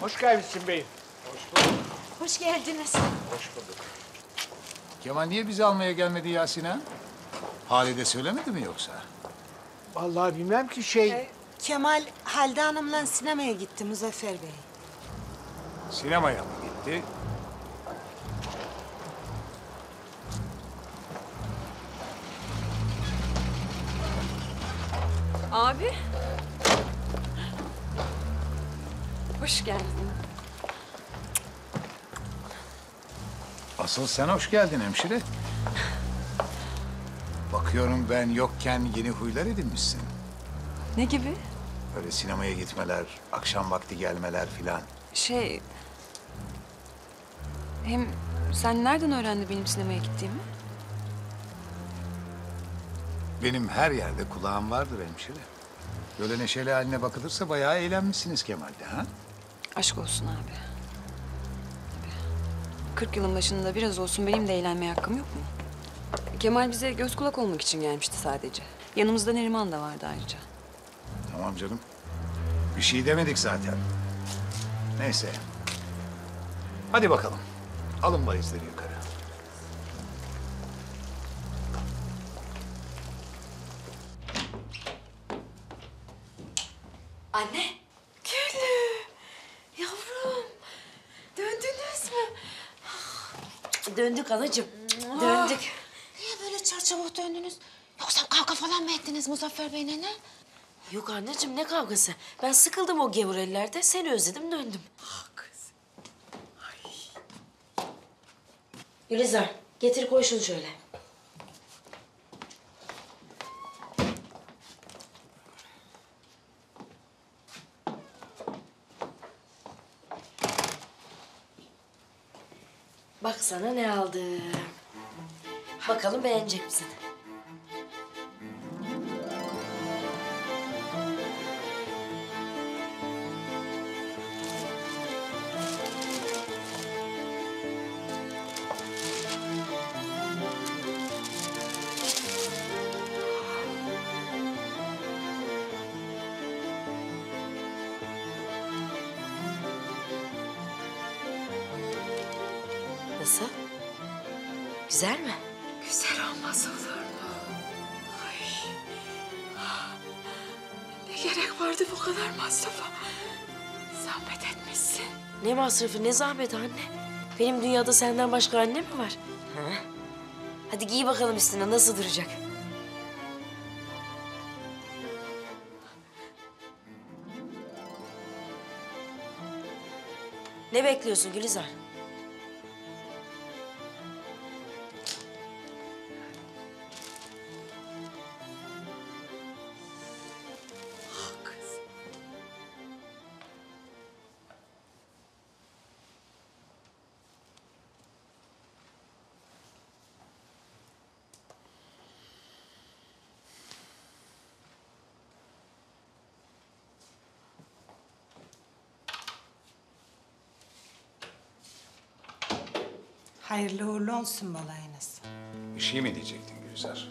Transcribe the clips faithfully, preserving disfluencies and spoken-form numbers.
Hoş gelmişsin beyim. Hoş bulduk. Hoş geldiniz. Hoş bulduk. Kemal niye bizi almaya gelmedi Yasin ha? Halide söylemedi mi yoksa? Vallahi bilmem ki şey... Ee, Kemal Halide Hanım'la sinemaya gitti Muzaffer Bey. Sinemaya mı gitti? Abi. Hoş geldin. Asıl sen hoş geldin hemşire. Bakıyorum ben yokken yeni huylar edinmişsin. Ne gibi? Öyle sinemaya gitmeler, akşam vakti gelmeler filan. Şey... Hem sen nereden öğrendin benim sinemaya gittiğimi? Benim her yerde kulağım vardır hemşire. Böyle neşeli haline bakılırsa bayağı eğlenmişsiniz Kemal'de ha? Aşk olsun abi. Tabii. Kırk yılın başında biraz olsun benim de eğlenmeye hakkım yok mu? Kemal bize göz kulak olmak için gelmişti sadece. Yanımızda Neriman da vardı ayrıca. Tamam canım. Bir şey demedik zaten. Neyse. Hadi bakalım. Alın valizleri yukarı. Anne. Gülüm. Yavrum. Döndünüz mü? Döndük anacığım. Döndük. Niye böyle çarçabuk döndünüz? Yoksa kavga falan mı ettiniz Muzaffer Bey'le ne? Yok anneciğim ne kavgası? Ben sıkıldım o gevur ellerde. Seni özledim döndüm. Ah kız. Gülizar getir koy şunu şöyle. Bak sana ne aldım. Bakalım beğenecek misin? Nasıl? Güzel mi? Güzel olmaz olur mu? Ay. Ne gerek vardı bu kadar masrafa? Zahmet etmişsin. Ne masrafı, ne zahmet anne. Benim dünyada senden başka anne mi var? Ha? Hadi giy bakalım üstüne, nasıl duracak? Ne bekliyorsun Gülizar? Kız. Hayırlı uğurlu olsun balayınız. Bir şey mi diyecektin Gülizar?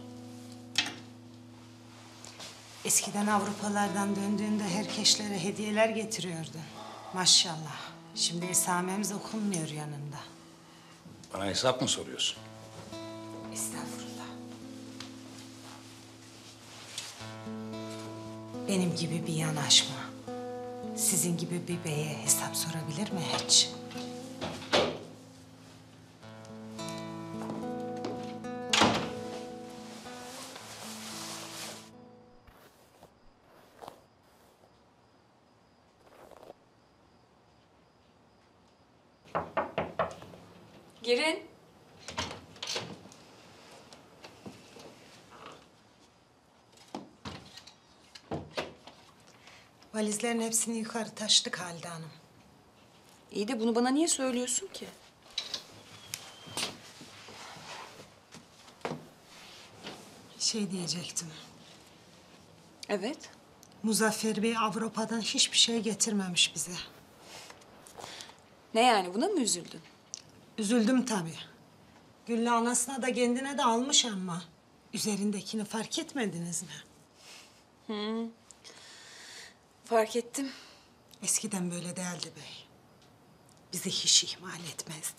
Eskiden Avrupalardan döndüğünde herkeşlere hediyeler getiriyordu. Maşallah. Şimdi esamemiz okunmuyor yanında. Bana hesap mı soruyorsun? Estağfurullah. Benim gibi bir yanaşma. Sizin gibi bir beye hesap sorabilir mi hiç? Girin. Valizlerin hepsini yukarı taşıdık Halide Hanım. İyi de bunu bana niye söylüyorsun ki? Şey diyecektim. Evet. Muzaffer Bey Avrupa'dan hiçbir şey getirmemiş bize. Ne yani, buna mı üzüldün? Üzüldüm tabii. Güllü anasına da kendine de almış ama. Üzerindekini fark etmediniz mi? Fark ettim. Eskiden böyle değildi bey. bizi hiç ihmal etmezdi.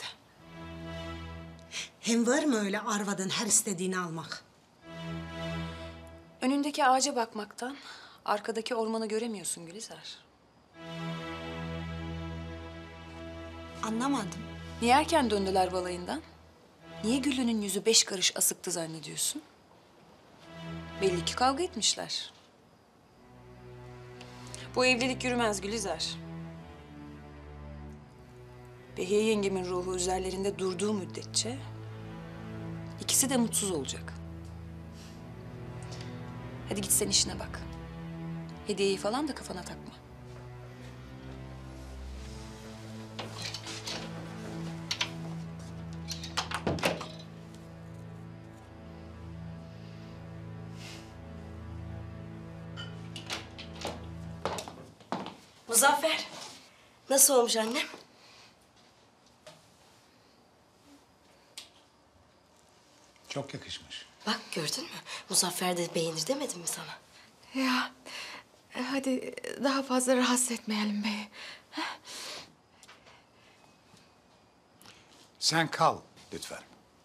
Hem var mı öyle arvadın her istediğini almak? Önündeki ağaca bakmaktan arkadaki ormanı göremiyorsun Gülizar. Anlamadım. Niye erken döndüler balayından? Niye Güllü'nün yüzü beş karış asıktı zannediyorsun? Belli ki kavga etmişler. Bu evlilik yürümez Gülizar. Behiye yengemin ruhu üzerlerinde durduğu müddetçe ikisi de mutsuz olacak. Hadi git sen işine bak. Hediyeyi falan da kafana takma. Muzaffer, nasıl olmuş annem? Çok yakışmış. Bak gördün mü? Muzaffer de beğenir demedim mi sana? Ya e, hadi daha fazla rahatsız etmeyelim bey. Sen kal lütfen.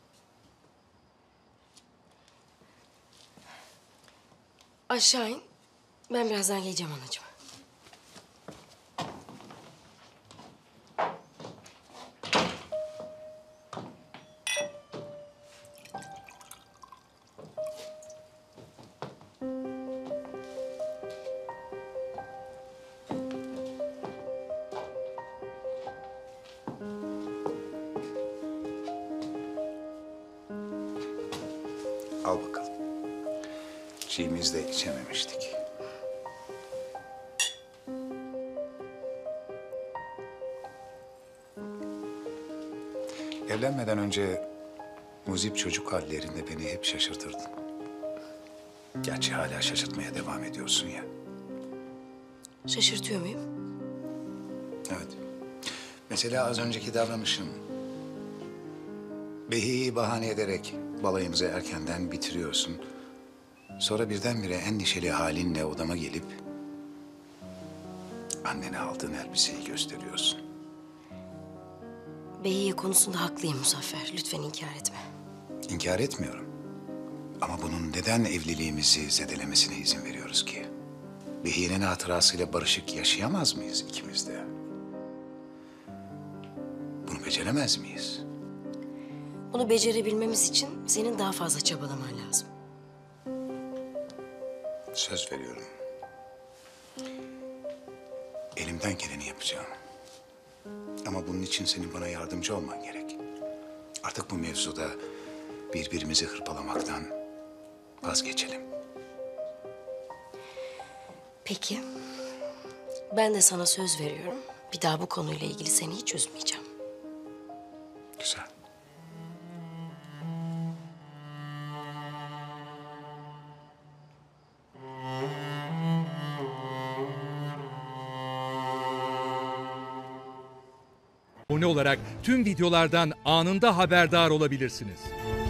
Aşağı in. Ben birazdan geleceğim anacığım. Al bakalım. Çiğimiz de içememiştik. Evlenmeden önce muzip çocuk hallerinde beni hep şaşırtırdın. Gerçi hala şaşırtmaya devam ediyorsun ya. Şaşırtıyor muyum? Evet. Mesela az önceki davranışın. Behi'yi bahane ederek balayımızı erkenden bitiriyorsun. Sonra birdenbire en neşeli halinle odama gelip annene aldığın elbiseyi gösteriyorsun. Behiye konusunda haklıyım Muzaffer. Lütfen inkar etme. İnkar etmiyorum. Ama bunun neden evliliğimizi zedelemesine izin veriyoruz ki? Behiye'nin hatırasıyla barışık yaşayamaz mıyız ikimiz de? Bunu beceremez miyiz? Bunu becerebilmemiz için senin daha fazla çabalaman lazım. Söz veriyorum. Elimden geleni yapacağım. Ama bunun için senin bana yardımcı olman gerek. Artık bu mevzuda birbirimizi hırpalamaktan vazgeçelim. Peki. Ben de sana söz veriyorum. Bir daha bu konuyla ilgili seni hiç üzmeyeceğim. Güzel. Abone olarak tüm videolardan anında haberdar olabilirsiniz.